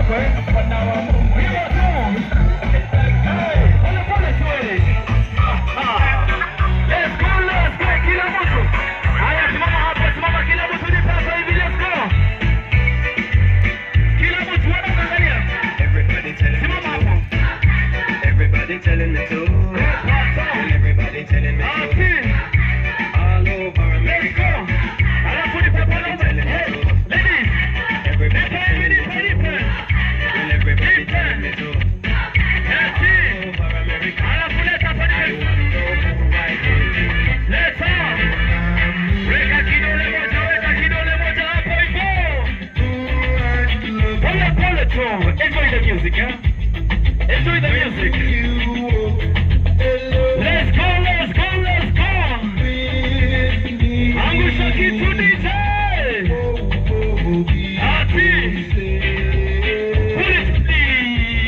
Telling me to, and everybody telling me to, all over America. Everybody telling me to, everybody telling me to, and everybody telling me to, all over America. I wonder who I can. Let's go. Enjoy the music, huh? Enjoy the music.